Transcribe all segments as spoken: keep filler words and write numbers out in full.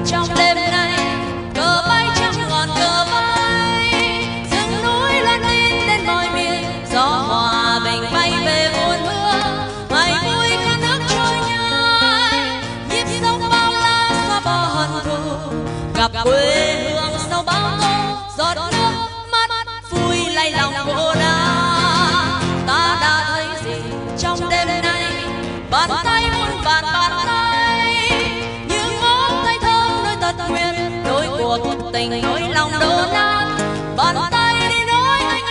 trong đêm nay, cờ bay trắng ngọn cờ bay, rừng núi loan tin đến mọi miền, gió hòa bình bay về muôn hương, ngày vui cả nước trôi nhai, nhịp sông bao la xóa bỏ hận thù, gặp quê hương sau bão tố, giọt nước mắt vui lay lòng cô đơn. Ta đã thấy gì trong đêm nay, bàn tay muôn vàn bàn tay, những ngón tay thơm nơi tật nguyện, đôi cuộc tình nỗi lòng đổ nát, bàn tay đi nói anh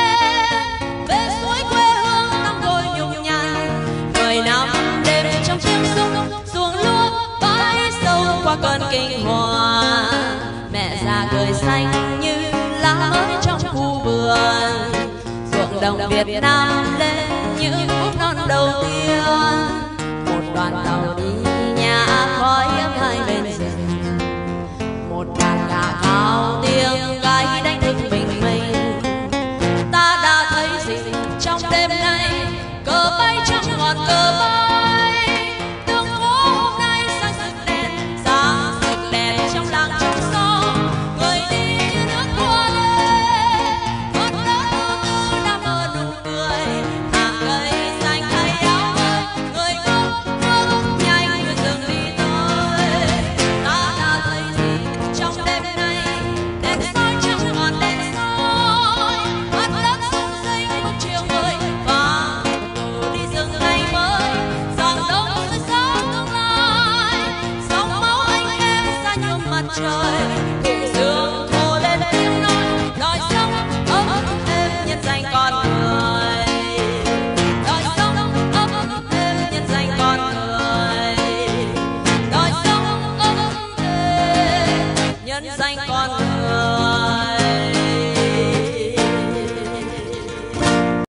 em về suối quê hương năm đôi nhung nhàn. Mười năm đêm trong chiếc súng xuồng lúa bãi sâu qua cơn kinh hoàng, mẹ già cười xanh như lá mới trong khu vườn, ruộng đồng Việt Nam lên những phút non đầu tiên. Một đoàn tàu đi nhà khói ấm hai bên rừng, một đàn gà cao tiếng gáy đánh thức bình minh. Ta đã thấy gì trong đêm nay, cờ bay trắng ngọn cờ bay, đường phố hôm nay sáng rực đèn, sáng rực đèn trong làng trong xóm, người đi như nước qua đêm, con đất vô tư đã mơ nụ cười, hàng cây xanh thay áo mới, người bước bước nhanh người dừng đi tới. Ta đã thấy gì trong đêm nay, đèn soi trắng ngọn đèn soi, mắt đất sung sinh một chiều mới vàng đi rừng ngày mới, dòng đông dưới gió tương lai, dòng máu anh em xa nhung mặt trời, cùng dương thô lên tiếng nói đòi sống ấm êm nhân danh con người, đòi sống ấm êm nhân danh con người, đòi sống ấm êm nhân danh con người.